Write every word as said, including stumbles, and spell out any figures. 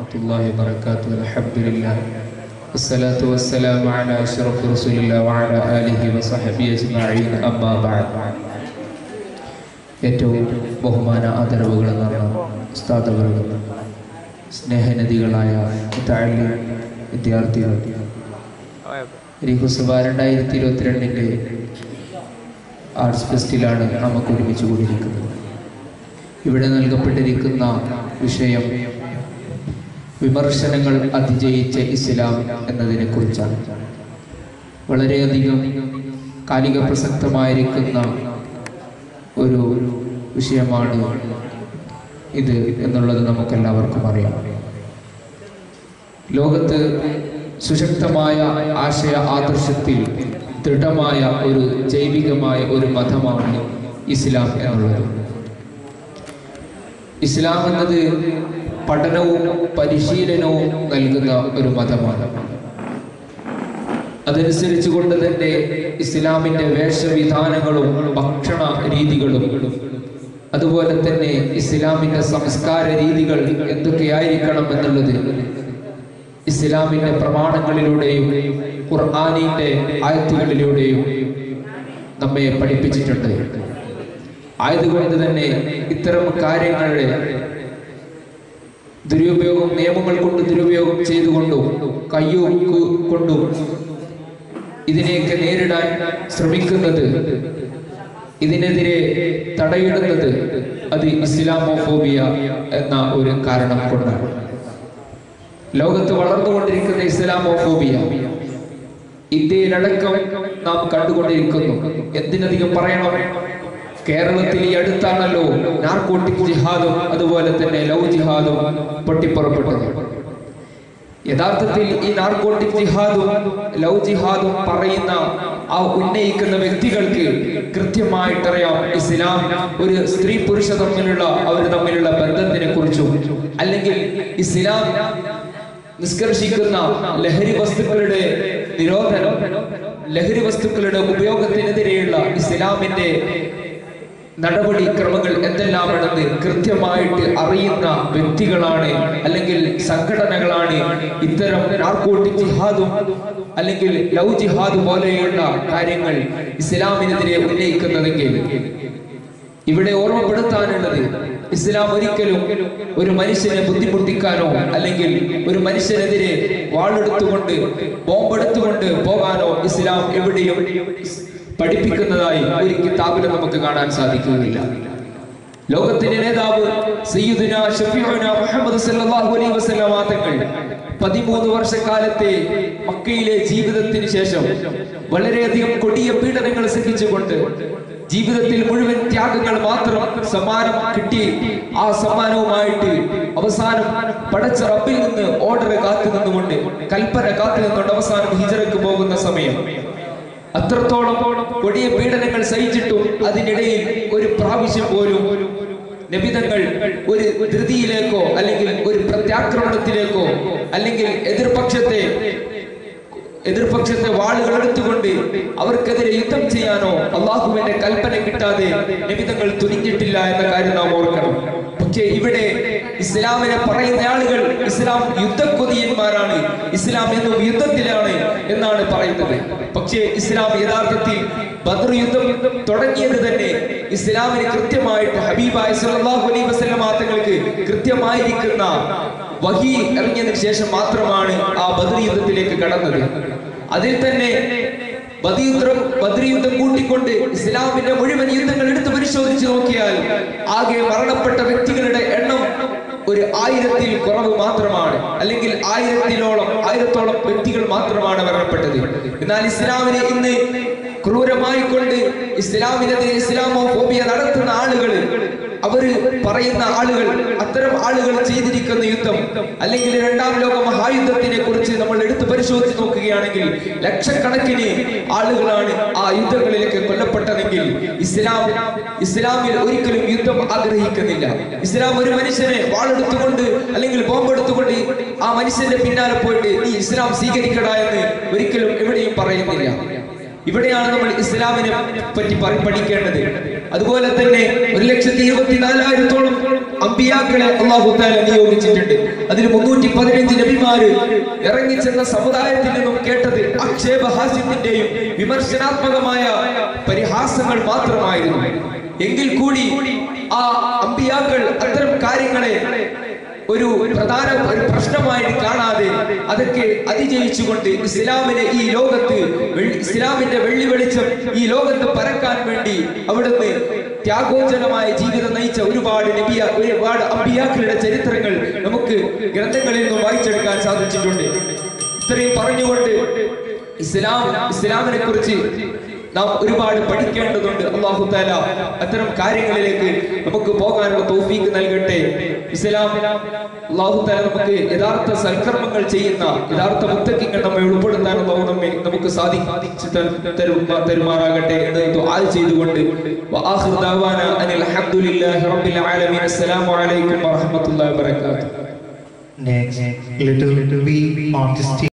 warahmatullahi wabarakatuh. Alhamdulillah. Wassalatu wassalamu ala asyrafir rasulillah wa ala alihi wa sahbihi ajma'in. Amma ba'd. ഏറ്റവും ബഹുമാന ആദരവുകൾ നിറഞ്ഞ ഉസ്താദുകൾ, സ്നേഹനദികളായ മുതഅല്ലിം വിദ്യാർത്ഥികൾ, റിഹുസബ രണ്ടായിരത്തി ഇരുപത്തിരണ്ടിൻ്റെ arts ഫെസ്റ്റിലാണ് നമുക്ക് ഒരുമിച്ച് കൂടിയിരിക്കുന്നത്. ഇവിടെ നൽകപ്പെട്ടിരിക്കുന്ന വിഷയം വിമർശനങ്ങൾ അതിജയിച്ച ഇസ്ലാം എന്നതിനെ കുറിച്ചാണ്. വളരെയധികം കാലിക പ്രസക്തമായിരിക്കുന്ന ഒരു വിഷയമാണ് ഇത് എന്നുള്ളത് നമുക്കെല്ലാവർക്കും അറിയാം. ലോകത്ത് സുശക്തമായ ആശയ ആദർശത്തിൽ ദൃഢമായ ഒരു ജൈവികമായ ഒരു മതമാണ് ഇസ്ലാം എന്നുള്ളത്. ഇസ്ലാം എന്നത് പഠനവും പരിശീലനവും നൽകുന്ന ഒരു മതമാണ്. അതനുസരിച്ച് കൊണ്ട് തന്നെ ഇസ്ലാമിൻ്റെ വേഷവിധാനങ്ങളും ഭക്ഷണ രീതികളും അതുപോലെ തന്നെ ഇസ്ലാമിൻ്റെ സംസ്കാര രീതികൾ എന്തൊക്കെയായിരിക്കണം എന്നുള്ളത് ഇസ്ലാമിൻ്റെ പ്രമാണങ്ങളിലൂടെയും ഖുർആനിൻ്റെ ആയത്തുകളിലൂടെയും നമ്മെ പഠിപ്പിച്ചിട്ടുണ്ട്. ആയതുകൊണ്ട് തന്നെ ഇത്തരം കാര്യങ്ങളുടെ ദുരുപയോഗം നിയമങ്ങൾ കൊണ്ട് ദുരുപയോഗം ചെയ്തുകൊണ്ടും കയ്യൊക്ക് കൊണ്ടും ഇതിനെയൊക്കെ നേരിടാൻ ശ്രമിക്കുന്നത്, ഇതിനെതിരെ തടയിടുന്നത് അത് ഇസ്ലാമോഫോബിയ എന്ന ഒരു കാരണം കൊണ്ടാണ്. ലോകത്ത് വളർന്നുകൊണ്ടിരിക്കുന്ന ഇസ്ലാമോഫോബിയ ഇന്ത്യയിലടക്കം നാം കണ്ടുകൊണ്ടിരിക്കുന്നു. എന്തിനധികം പറയണം, കേരളത്തിൽ ഈ അടുത്താണല്ലോ നാർക്കോട്ടിക് ജിഹാദും അതുപോലെ തന്നെ ലവ് ജിഹാദും പൊട്ടിപ്പുറപ്പെട്ടത്. യഥാർത്ഥത്തിൽ ഈ നാർക്കോട്ടിക് ജിഹാദും ലവ് ജിഹാദും പറയുന്ന ആ ഉന്നയിക്കുന്ന വ്യക്തികൾക്ക് കൃത്യമായിട്ടറിയാം ഇസ്ലാം ഒരു സ്ത്രീ പുരുഷ തമ്മിലുള്ള അവർ തമ്മിലുള്ള ബന്ധത്തിനെ കുറിച്ചും അല്ലെങ്കിൽ ഇസ്ലാം നിഷ്കർഷിക്കുന്ന ലഹരി വസ്തുക്കളുടെ നിരോധനം, ലഹരി വസ്തുക്കളുടെ ഉപയോഗത്തിനെതിരെയുള്ള ഇസ്ലാമിന്റെ നടപടിക്രമങ്ങൾ എന്തെല്ലാമാണെന്ന് കൃത്യമായിട്ട് അറിയുന്ന വ്യക്തികളാണ് അല്ലെങ്കിൽ സംഘടനകളാണ് ഇത്തരം നാർക്കോട്ടിക് ജിഹാദും അല്ലെങ്കിൽ ലവ് ജിഹാദ് പോലെയുള്ള കാര്യങ്ങൾ ഇസ്ലാമിനെതിരെ ഉന്നയിക്കുന്നതെങ്കിൽ ഇവിടെ ഓർമ്മപ്പെടുത്താനുള്ളത്, ഇസ്ലാം ഒരിക്കലും ഒരു മനുഷ്യനെ ബുദ്ധിമുട്ടിക്കാനോ അല്ലെങ്കിൽ ഒരു മനുഷ്യനെതിരെ വാളെടുത്തുകൊണ്ട് ബോംബെടുത്തുകൊണ്ട് പോകാനോ ഇസ്ലാം എവിടെയും പഠിപ്പിക്കുന്നതായി ഒരു കിതാബിലും നമുക്ക് കാണാൻ സാധിക്കുകയില്ല. ലോകത്തിന്റെ നേതാവ് സയ്യിദുനാ ശഫീഉനാ മുഹമ്മദ് സല്ലല്ലാഹു അലൈഹി വസല്ലം തങ്ങൾ പതിമൂന്ന് വർഷക്കാലത്തെ മക്കയിലെ ജീവിതത്തിന് ശേഷം വളരെയധികം കൊടിയ പീഡനങ്ങൾ സഹിച്ചുകൊണ്ട് ജീവിതത്തിൽ മുഴുവൻ ത്യാഗങ്ങൾ മാത്രം സമ്മാനം കിട്ടി, ആ സമ്മാനവുമായിട്ട് അവസാനം പടച്ച റബ്ബിൽ നിന്ന് ഓർഡർ കാത്തു നിന്നുകൊണ്ട് കൽപ്പന കാത്തു നിന്നുകൊണ്ട് അവസാനം ഹിജ്റക്ക് പോകുന്ന സമയം അത്രത്തോളം കൊടിയ പീഡനങ്ങൾ സഹിച്ചിട്ടും അതിനിടയിൽ ഒരു പ്രാവശ്യം പോലും നബിതങ്ങൾ ഒരു ധൃതിയിലേക്കോ അല്ലെങ്കിൽ ഒരു പ്രത്യാക്രമണത്തിലേക്കോ അല്ലെങ്കിൽ എതിർപക്ഷത്തെ എതിർപക്ഷത്തെ വാളുകൾ എടുത്തുകൊണ്ട് അവർക്കെതിരെ യുദ്ധം ചെയ്യാനോ അള്ളാഹുവിന്റെ കൽപ്പന കിട്ടാതെ നബിതങ്ങൾ തുനിഞ്ഞിട്ടില്ല എന്ന കാര്യം നാം ഓർക്കണം. പക്ഷേ ഇവിടെ ഇസ്ലാമിനെ പറയുന്ന ആളുകൾ ഇസ്ലാം യുദ്ധക്കൊതിയന്മാരാണ്, ഇസ്ലാം എന്നും യുദ്ധത്തിലാണ് എന്നാണ് പറയുന്നത്. പക്ഷേ ഇസ്ലാം യഥാർത്ഥത്തിൽ ബദർ യുദ്ധം തുടങ്ങിയത് തന്നെ ഇസ്ലാമിന് കൃത്യമായിട്ട് ഹബീബായ സല്ലല്ലാഹു അലൈഹി വസല്ലം തങ്ങൾക്ക് കൃത്യമായിരിക്കുന്ന വഹി ഇറങ്ങിയതിനു ശേഷം മാത്രമാണ് ആ ബദർ യുദ്ധത്തിലേക്ക് കടന്നത്. അതിൽ തന്നെ ബദർ യുദ്ധം കൂട്ടിക്കൊണ്ട് ഇസ്ലാമിന്റെ മുഴുവൻ യുദ്ധങ്ങൾ എടുത്ത് പരിശോധിച്ച് നോക്കിയാൽ ആകെ മരണപ്പെട്ട വ്യക്തികളുടെ എണ്ണം ഒരു ആയിരത്തിൽ കുറവ് മാത്രമാണ്, അല്ലെങ്കിൽ ആയിരത്തിലോളം ആയിരത്തോളം വ്യക്തികൾ മാത്രമാണ് മരണപ്പെട്ടത്. എന്നാൽ ഇസ്ലാമിനെ ഇന്ന് ക്രൂരമായി കൊണ്ട് ഇസ്ലാമിനെതിരെ ഇസ്ലാമോഫോബിയ നടത്തുന്ന ആളുകൾ, അവര് പറയുന്ന ആളുകൾ, അത്തരം ആളുകൾ ചെയ്തിരിക്കുന്ന യുദ്ധം അല്ലെങ്കിൽ രണ്ടാം ലോക മഹായുദ്ധത്തിനെ കുറിച്ച് നമ്മൾ എടുത്തു പരിശോധിച്ച് നോക്കുകയാണെങ്കിൽ ലക്ഷക്കണക്കിന് ആളുകളാണ് ആ യുദ്ധങ്ങളിലേക്ക് കൊല്ലപ്പെട്ടതെങ്കിൽ ഇസ്ലാം ഇസ്ലാമിൽ ഒരിക്കലും യുദ്ധം ആഗ്രഹിക്കുന്നില്ല. ഇസ്ലാം ഒരു മനുഷ്യനെ വാളെടുത്തുകൊണ്ട് അല്ലെങ്കിൽ ബോംബെടുത്തുകൊണ്ട് ആ മനുഷ്യന്റെ പിന്നാലെ പോയിട്ട് നീ ഇസ്ലാം സ്വീകരിക്കടാ എന്ന് ഒരിക്കലും എവിടെയും പറയുന്നില്ല. ഇവിടെയാണ് നമ്മൾ ഇസ്ലാമിനെ പറ്റി പഠിക്കേണ്ടത്. അതുപോലെ തന്നെ ഒരു ലക്ഷത്തി ഇരുപത്തി നാലായിരത്തോളം അമ്പിയാക്കളെ അല്ലാഹു തആല നിയോഗിച്ചിട്ടുണ്ട്. അതിൽ മുന്നൂറ്റി പതിനഞ്ച് നബിമാര് ഇറങ്ങിച്ചെന്ന സമുദായത്തിൽ നിന്നും കേട്ടത് ആക്ഷേപഹാസ്യത്തിന്റെയും വിമർശനാത്മകമായ പരിഹാസങ്ങൾ മാത്രമായിരുന്നു. എങ്കിൽ കൂടി ആ അമ്പിയാക്കൾ അത്തരം കാര്യങ്ങളെ ഒരു പ്രധാന ഒരു പ്രശ്നമായിട്ട് കാണാതെ അതൊക്കെ അതിജയിച്ചുകൊണ്ട് ഇസ്ലാമിനെ ഈ ലോകത്ത് ഇസ്ലാമിന്റെ വെള്ളി വെളിച്ചം ഈ ലോകത്ത് പരക്കാൻ വേണ്ടി അവിടുന്ന് ത്യാഗോജനമായ ജീവിതം നയിച്ച ഒരുപാട് നബിയ ഒരുപാട് അമ്പിയാക്കളുടെ ചരിത്രങ്ങൾ നമുക്ക് ഗ്രന്ഥങ്ങളിൽ നിന്നും വായിച്ചെടുക്കാൻ സാധിച്ചിട്ടുണ്ട്. ഇത്രയും പറഞ്ഞുകൊണ്ട് ഇസ്ലാം ഇസ്ലാമിനെ കുറിച്ച് നാം ഒരുപാട് പഠിക്കേണ്ടതുണ്ട്. അല്ലാഹു തആല അത്തരം കാര്യങ്ങളിലേക്ക് നമുക്ക് പോകാനുള്ള തൗഫീഖ് നൽകട്ടെ. ഇസ്ലാം അല്ലാഹു തആല നമുക്ക് യഥാർത്ഥ സൽക്കർമ്മങ്ങൾ ചെയ്യുന്ന യഥാർത്ഥ മുത്തഖീങ്ങൾ നമ്മെ ഉൾപ്പെടുത്താനുള്ള നമ്മെ നമുക്ക് സാധിച്ചു തരുമാറാകട്ടെ എന്ന് ദുആ ചെയ്തുകൊണ്ട് വആഖിറു ദഅവാന അനിൽ ഹംദുലില്ലാഹി റബ്ബിൽ ആലമീൻ. അസ്സലാമു അലൈക്കും വറഹ്മത്തുള്ളാഹി വബറകാതുഹു. Next, little we on this